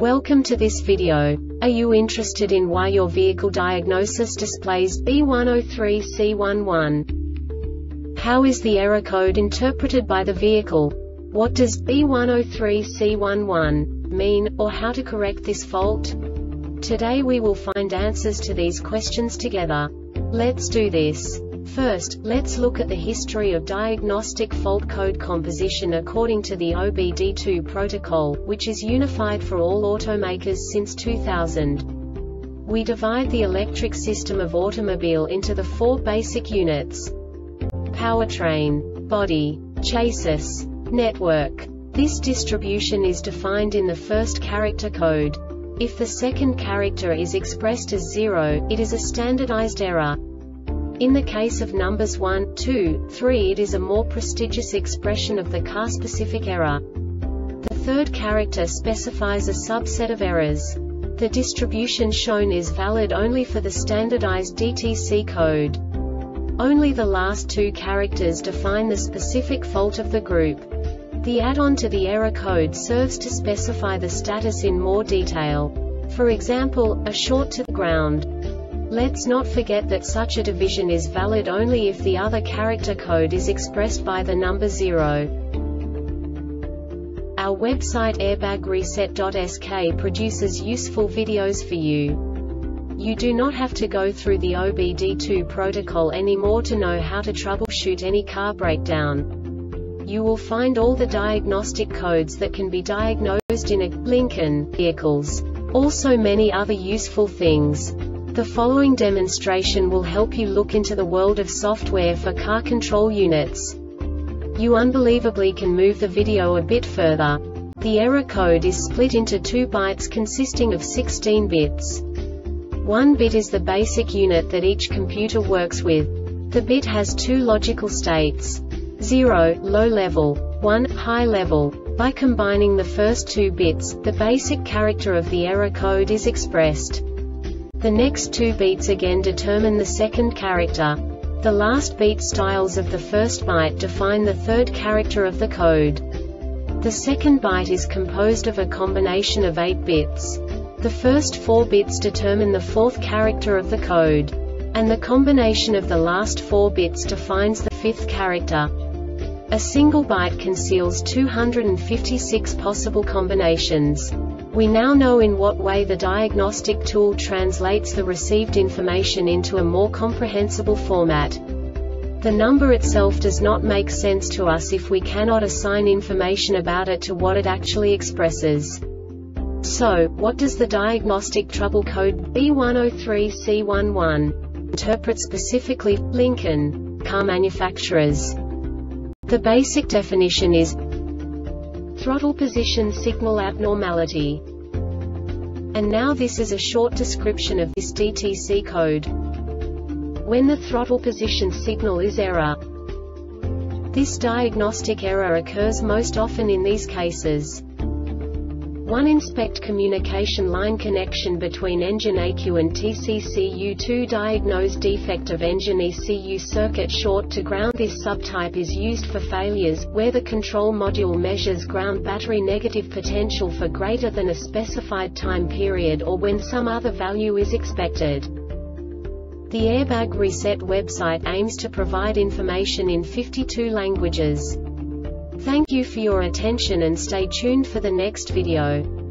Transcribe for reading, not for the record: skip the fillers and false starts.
Welcome to this video. Are you interested in why your vehicle diagnosis displays B103C11? How is the error code interpreted by the vehicle? What does B103C11 mean, or how to correct this fault? Today we will find answers to these questions together. Let's do this. First, let's look at the history of diagnostic fault code composition according to the OBD2 protocol, which is unified for all automakers since 2000. We divide the electric system of automobile into the four basic units: powertrain, body, chassis, network. This distribution is defined in the first character code. If the second character is expressed as 0, it is a standardized error. In the case of numbers 1, 2, 3, it is a more prestigious expression of the car-specific error. The third character specifies a subset of errors. The distribution shown is valid only for the standardized DTC code. Only the last two characters define the specific fault of the group. The add-on to the error code serves to specify the status in more detail. For example, a short to the ground. Let's not forget that such a division is valid only if the other character code is expressed by the number 0. Our website airbagreset.sk produces useful videos for you. You do not have to go through the OBD2 protocol anymore to know how to troubleshoot any car breakdown. You will find all the diagnostic codes that can be diagnosed in a Lincoln vehicles. Also many other useful things. The following demonstration will help you look into the world of software for car control units. You unbelievably can move the video a bit further. The error code is split into 2 bytes consisting of 16 bits. 1 bit is the basic unit that each computer works with. The bit has 2 logical states: 0, low level, 1, high level. By combining the first 2 bits, the basic character of the error code is expressed. The next 2 beats again determine the second character. The last beat styles of the first byte define the third character of the code. The second byte is composed of a combination of 8 bits. The first 4 bits determine the fourth character of the code. And the combination of the last 4 bits defines the fifth character. A single byte conceals 256 possible combinations. We now know in what way the diagnostic tool translates the received information into a more comprehensible format. The number itself does not make sense to us if we cannot assign information about it to what it actually expresses. So, what does the diagnostic trouble code B103C11 interpret specifically for Lincoln car manufacturers? The basic definition is throttle position signal abnormality. And now this is a short description of this DTC code. When the throttle position signal is error, this diagnostic error occurs most often in these cases: 1. Inspect communication line connection between engine ECU and TCCU. 2. Diagnose defect of engine ECU circuit short to ground. This subtype is used for failures where the control module measures ground battery negative potential for greater than a specified time period or when some other value is expected. The Airbag Reset website aims to provide information in 52 languages. Thank you for your attention and stay tuned for the next video.